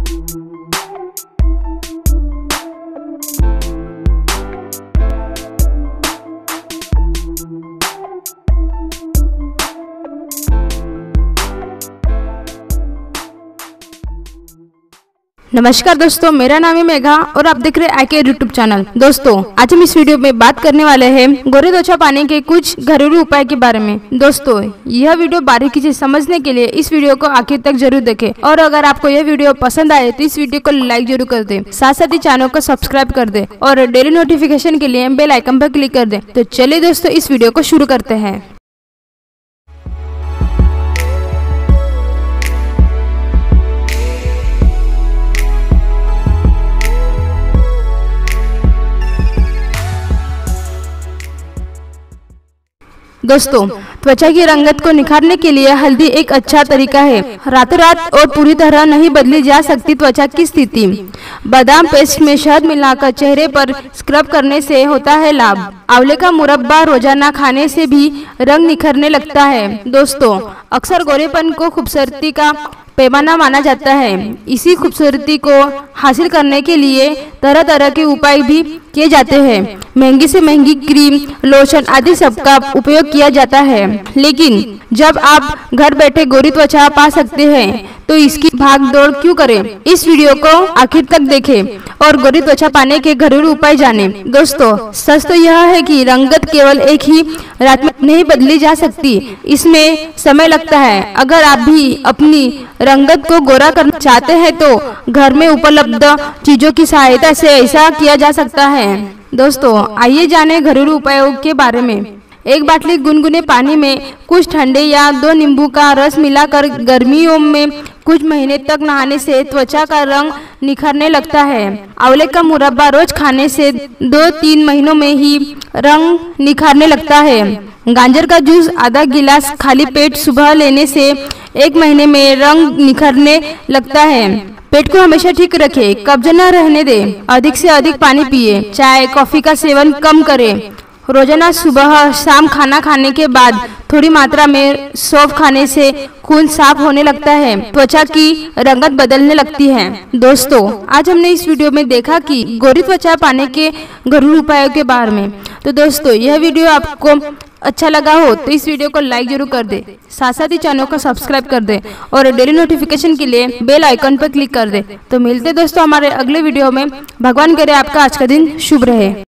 नमस्कार दोस्तों, मेरा नाम है मेघा और आप देख रहे हैं आईके यूट्यूब चैनल। दोस्तों, आज हम इस वीडियो में बात करने वाले हैं गोरी त्वचा पाने के कुछ घरेलू उपाय के बारे में। दोस्तों, यह वीडियो बारीकी से समझने के लिए इस वीडियो को आखिर तक जरूर देखें और अगर आपको यह वीडियो पसंद आए तो इस वीडियो को लाइक जरूर कर दें, साथ साथ ही चैनल को सब्सक्राइब कर दें और डेली नोटिफिकेशन के लिए बेल आइकन पर क्लिक कर दें। तो चलिए दोस्तों, इस वीडियो को शुरू करते हैं। दोस्तों, त्वचा की रंगत को निखारने के लिए हल्दी एक अच्छा तरीका है। रातों रात और पूरी तरह नहीं बदली जा सकती त्वचा की स्थिति। बादाम पेस्ट में शहद मिलाकर चेहरे पर स्क्रब करने से होता है लाभ। आंवले का मुरब्बा रोजाना खाने से भी रंग निखरने लगता है। दोस्तों, अक्सर गोरेपन को खूबसूरती का पैमाना माना जाता है। इसी खूबसूरती को हासिल करने के लिए तरह तरह के उपाय भी किए जाते हैं। महंगी से महंगी क्रीम, लोशन आदि सबका उपयोग किया जाता है, लेकिन जब आप घर बैठे गोरी त्वचा पा सकते हैं तो इसकी भाग दौड़ क्यों करें। इस वीडियो को आखिर तक देखें और गोरी त्वचा पाने के घरेलू उपाय जानें। दोस्तों, सच तो यह है कि रंगत केवल एक ही रात में नहीं बदली जा सकती, इसमें समय लगता है। अगर आप भी अपनी रंगत को गोरा करना चाहते हैं तो घर में उपलब्ध चीजों की सहायता से ऐसा किया जा सकता है। दोस्तों, आइए जाने घरेलू उपायों के बारे में। एक बाटली गुनगुने पानी में कुछ ठंडे या 2 नींबू का रस मिलाकर गर्मियों में कुछ महीने तक नहाने से त्वचा का रंग निखरने लगता है। आंवले का मुरब्बा रोज खाने से 2-3 महीनों में ही रंग निखरने लगता है। गाजर का जूस आधा गिलास खाली पेट सुबह लेने से 1 महीने में रंग निखरने लगता है। पेट को हमेशा ठीक रखें, कब्ज न रहने दें, अधिक से अधिक पानी पिए, चाय कॉफी का सेवन कम करें। रोजाना सुबह शाम खाना खाने के बाद थोड़ी मात्रा में सौंफ खाने से खून साफ होने लगता है, त्वचा की रंगत बदलने लगती है। दोस्तों, आज हमने इस वीडियो में देखा कि गोरी त्वचा पाने के घरेलू उपायों के बारे में। तो दोस्तों, यह वीडियो आपको अच्छा लगा हो तो इस वीडियो को लाइक जरूर कर दे, साथ साथ ही चैनल को सब्सक्राइब कर दे और डेली नोटिफिकेशन के लिए बेल आइकन पर क्लिक कर दे। तो मिलते दोस्तों हमारे अगले वीडियो में। भगवान करे आपका आज का दिन शुभ रहे।